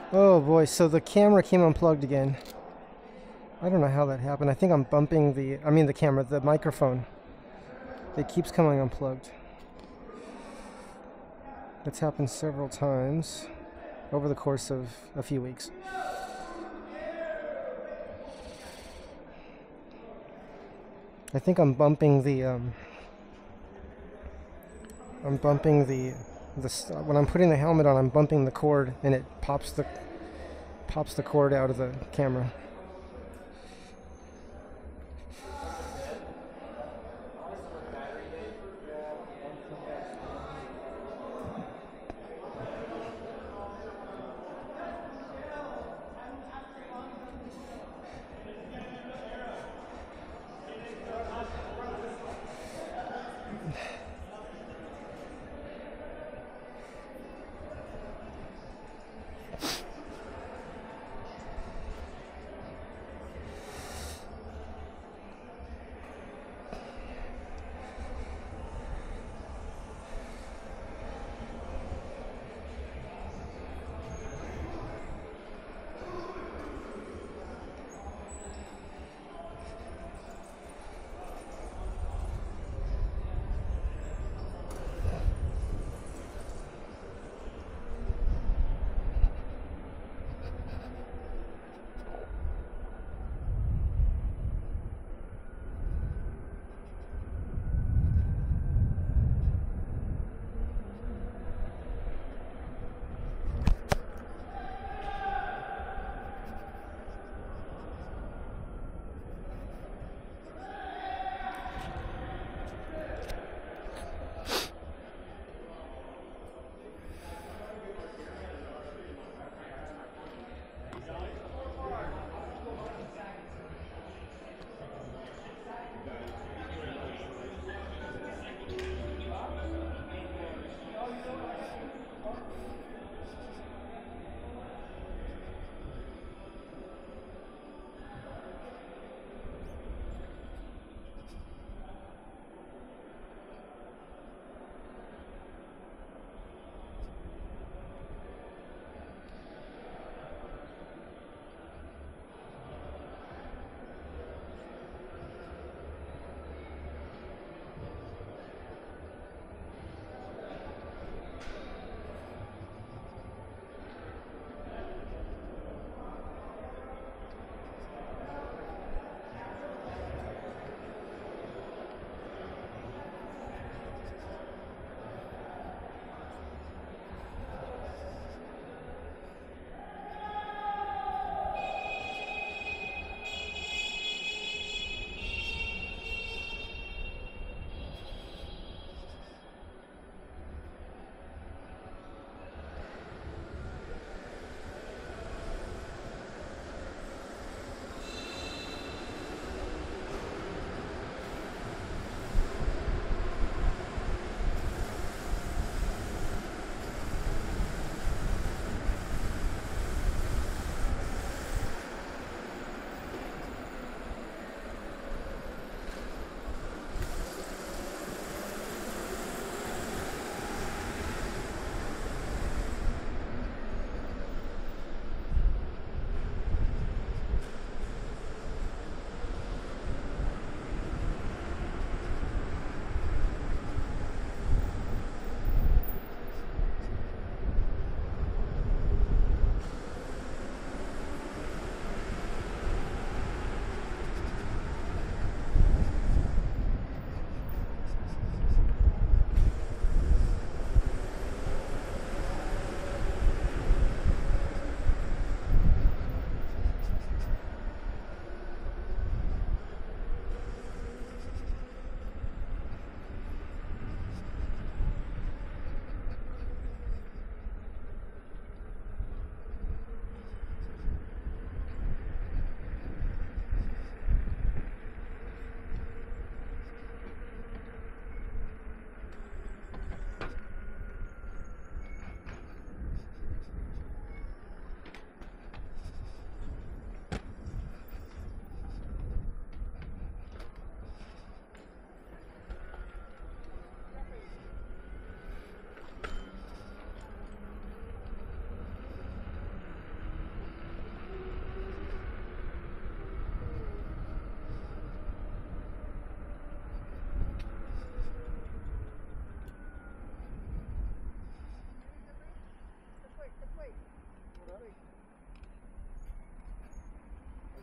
Oh boy, so the camera came unplugged again. I don't know how that happened. I think I'm bumping the camera, the microphone. It keeps coming unplugged. It's happened several times over the course of a few weeks. I think I'm bumping when I'm putting the helmet on, I'm bumping the cord and it pops the cord out of the camera.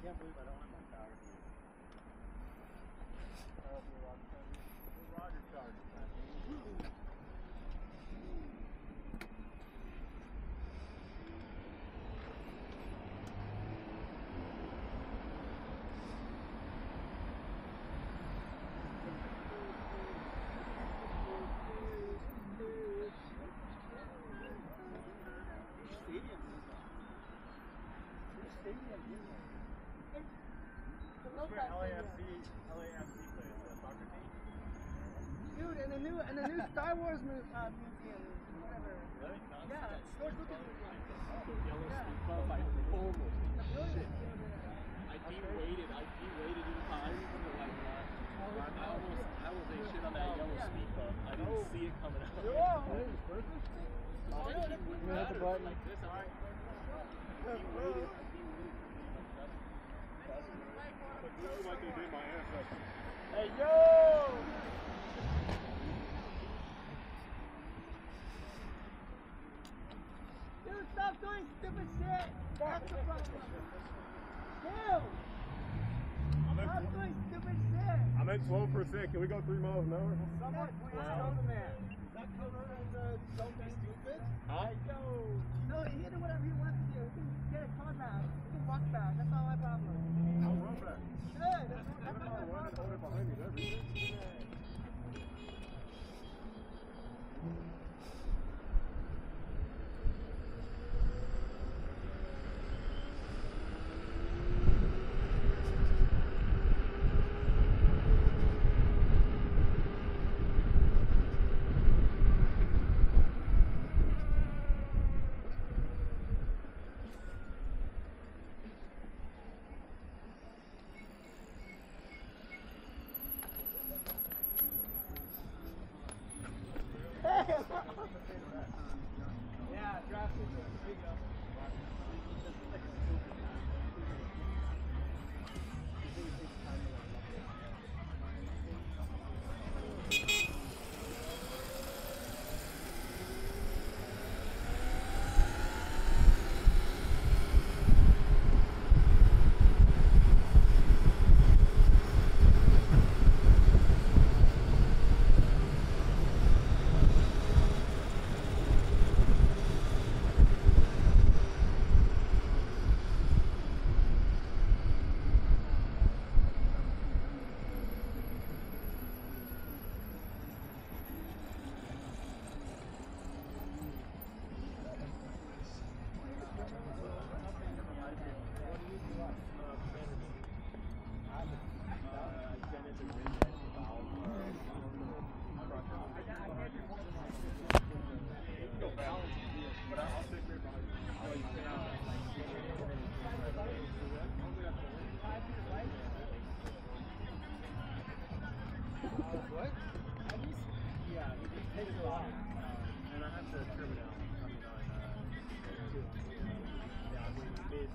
can't believe I don't have my power. Roger Charger. Dude, and the new Star Wars museum, whatever. Really? Yeah, George Lucas museum. Yellow Yeah. speed bump, I almost The brilliant. I de-rated in time for like I almost ate shit on that yellow speed bump. I didn't see it coming out. Yeah. Oh, no, that wouldn't matter. Like this, I de-rated. But this is like they did my ancestors. Hey, yo! Dude, stop doing stupid shit. That's the problem. Dude, stop doing stupid shit. I'm at 12%. Can we go 3 miles an hour? Someone please tell the man. That cover is don't be stupid. Hi. Yo. No, he can do whatever he wants to do. He can get a car back. He can walk back. That's not my problem. I'll run back. Good. That's not my Running problem. behind me, that's everything. Yeah, draft it. There you go. What? Yeah, he just takes it off. And I have to trim it out. I mean, yeah, we did,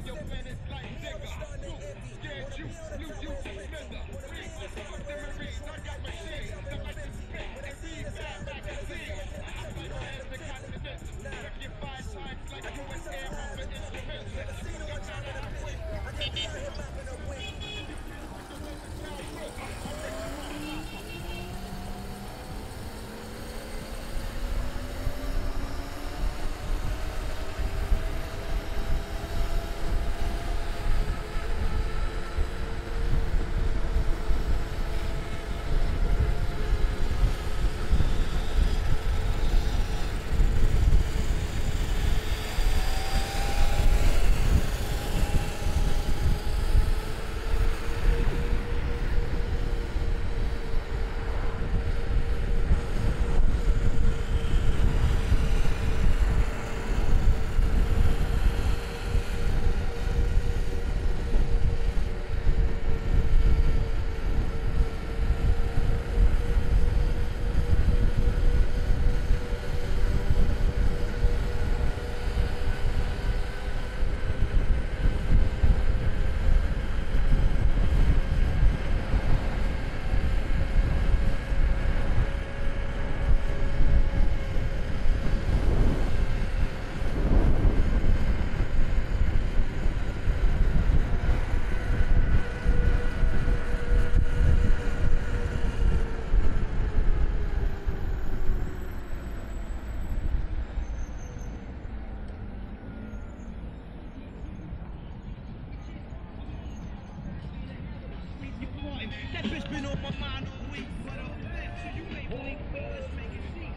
That bitch been on my mind all week, but I'm back, so you ain't blink, but let's make it see.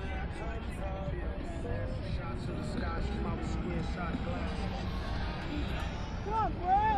Shots to the sky, smile with square shot glass. Come on, bro!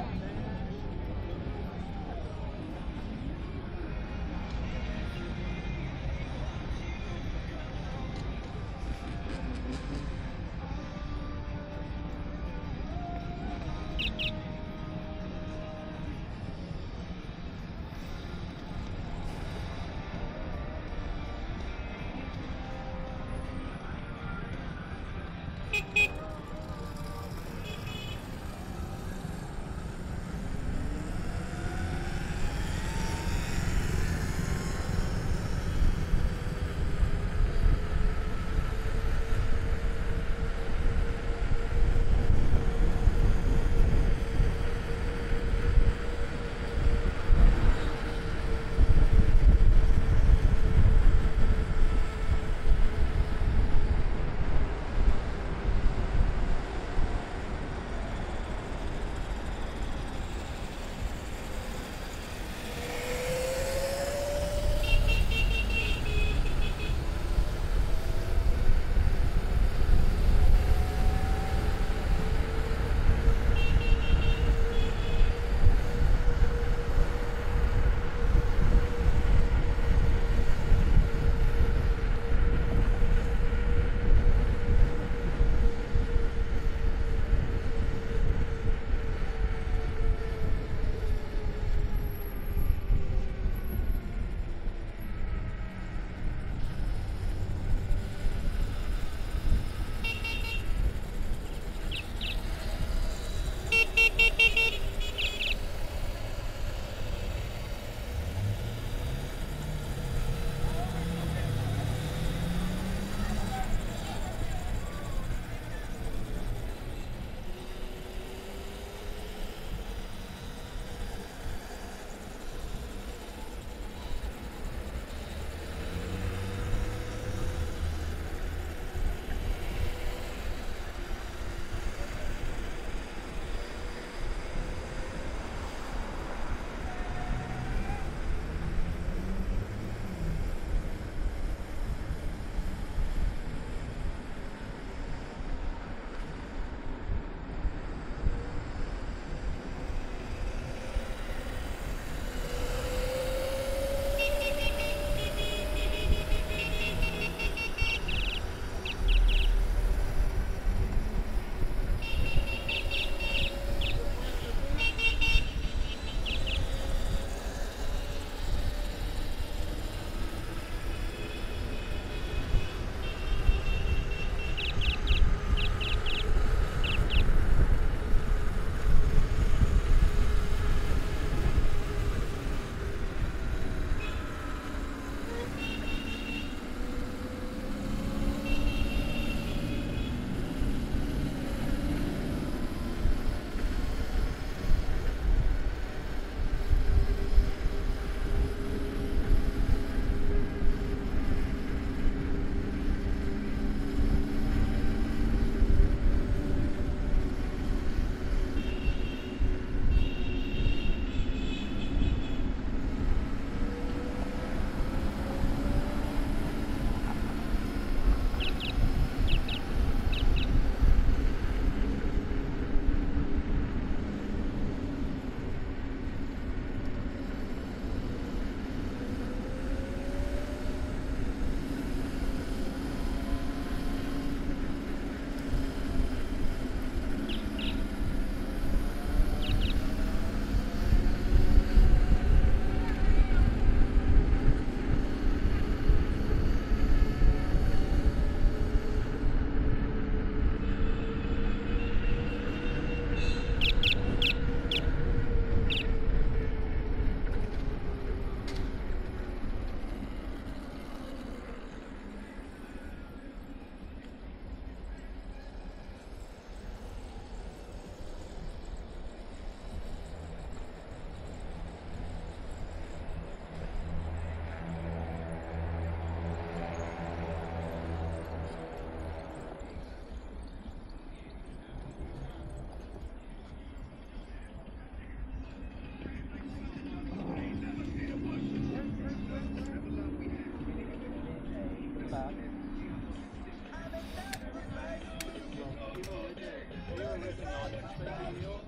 suspension wheel.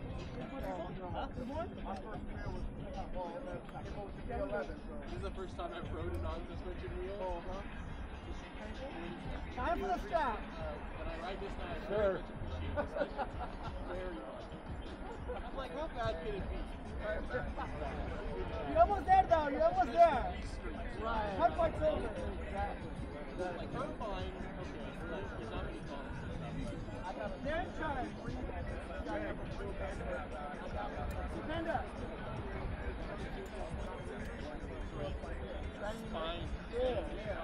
This is the first time I've rode a non-suspension wheel. Time for the strap. When I ride this now, I very much appreciate the suspension. Very much. I'm like, how bad can it be? You're almost there, though. You're almost there. Right. How fight's over. Exactly. Like, I'm fine. Okay. Like, there's not many problems. They're in charge. Stand up. Fine. Yeah.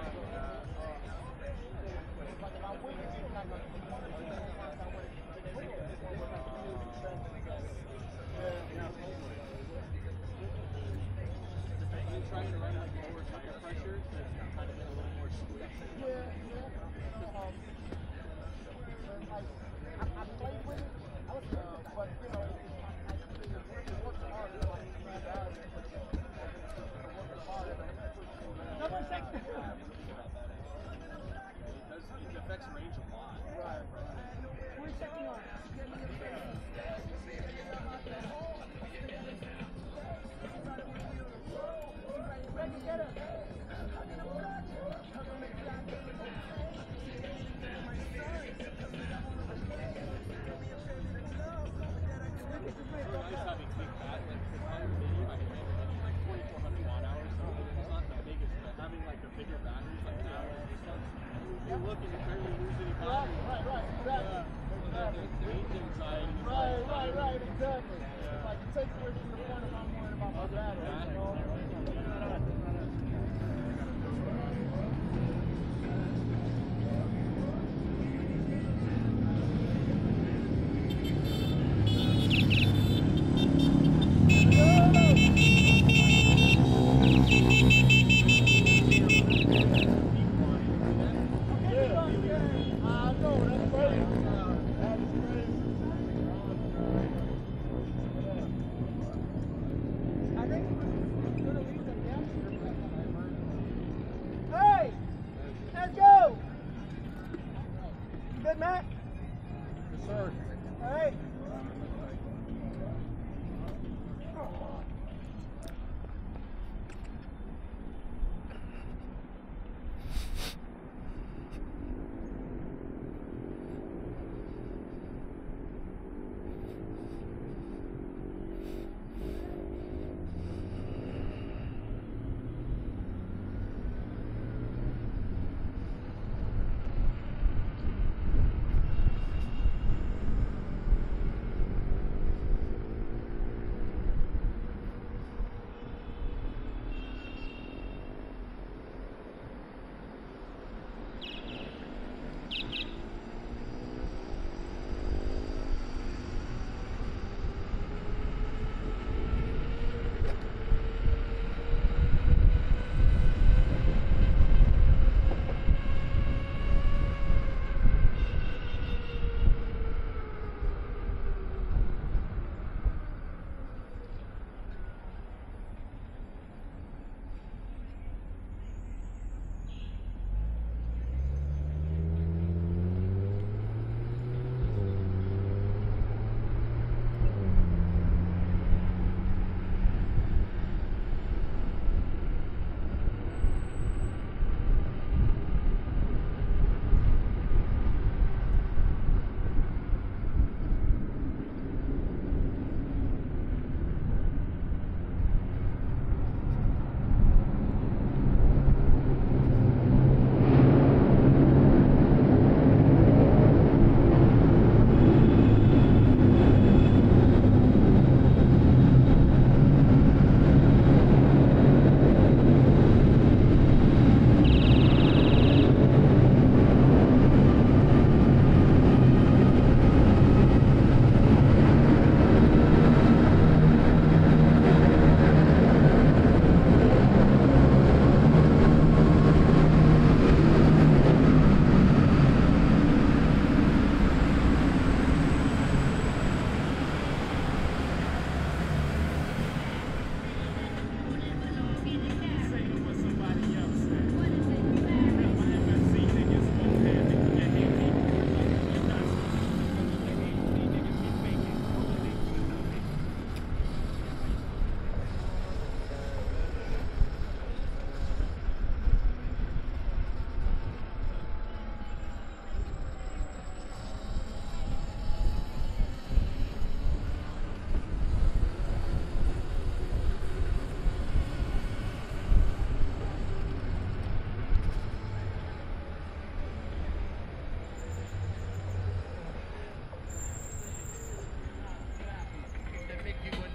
I'm trying to run like lower tire pressure to kind of get a little more squish. I played with it. I was but you know, number 6. It affects range a lot. Right. 22nd on. Get it. Nice having big bat, like the tire video, I can like 2,400 watt hours, so it's not the biggest, but having like the bigger batteries like now and this one, you look and you barely lose any battery. Right, exactly. The range anxiety. Right, exactly. Like it takes away from the point of I'm worried about my battery. You know? I think we're going to leave them down.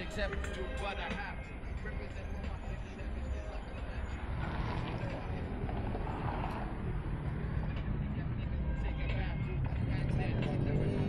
attempt to, but I have to. Represent for my fiction, it's like a man. Take a bath, that's it.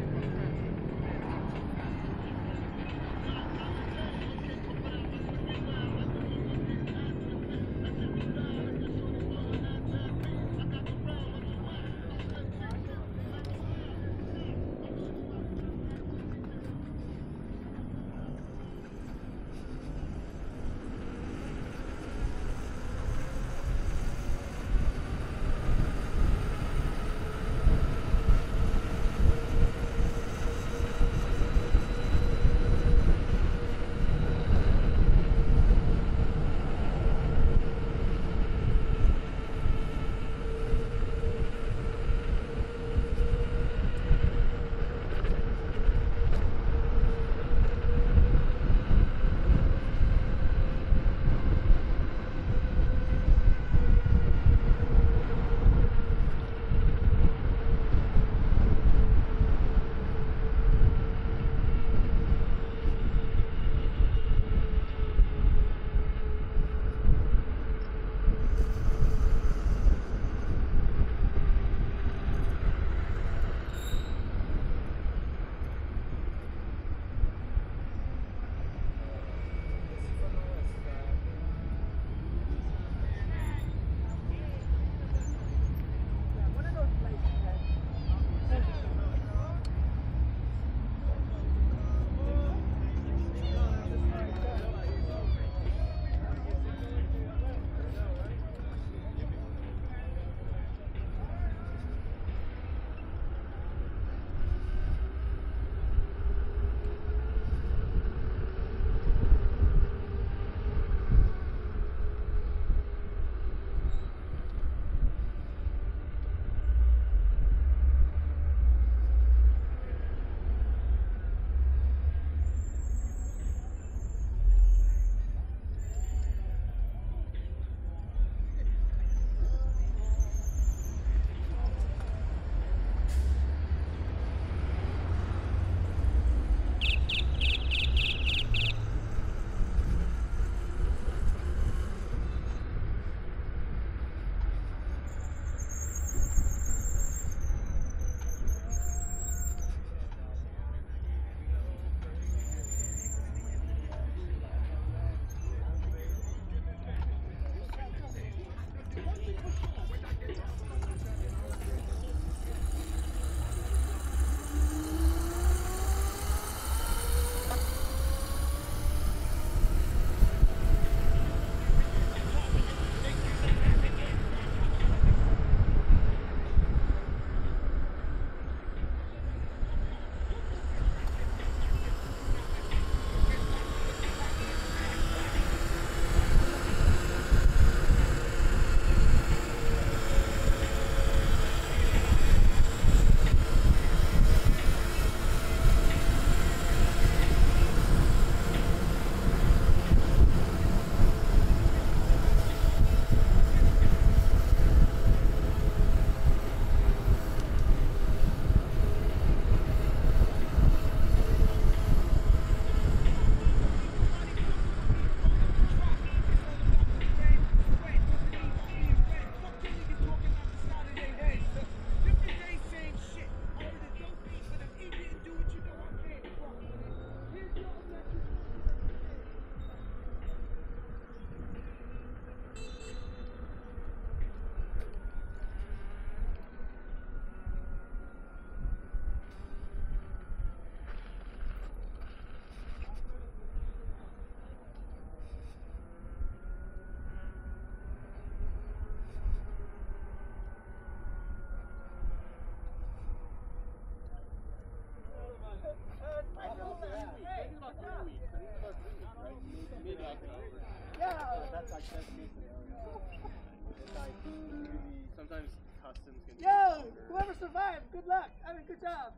Sometimes customs can Yo, whoever survived, good luck. I mean, good job.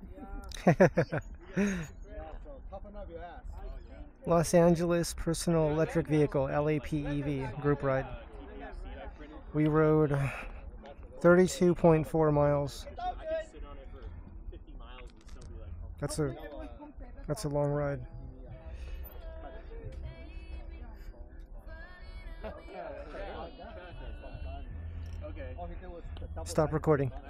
toughen up your ass. Los Angeles Personal Electric Vehicle, LAPEV, group ride. We rode 32.4 miles. I could sit on it for 50 miles and still be like, oh, That's a long ride. Okay. Stop recording.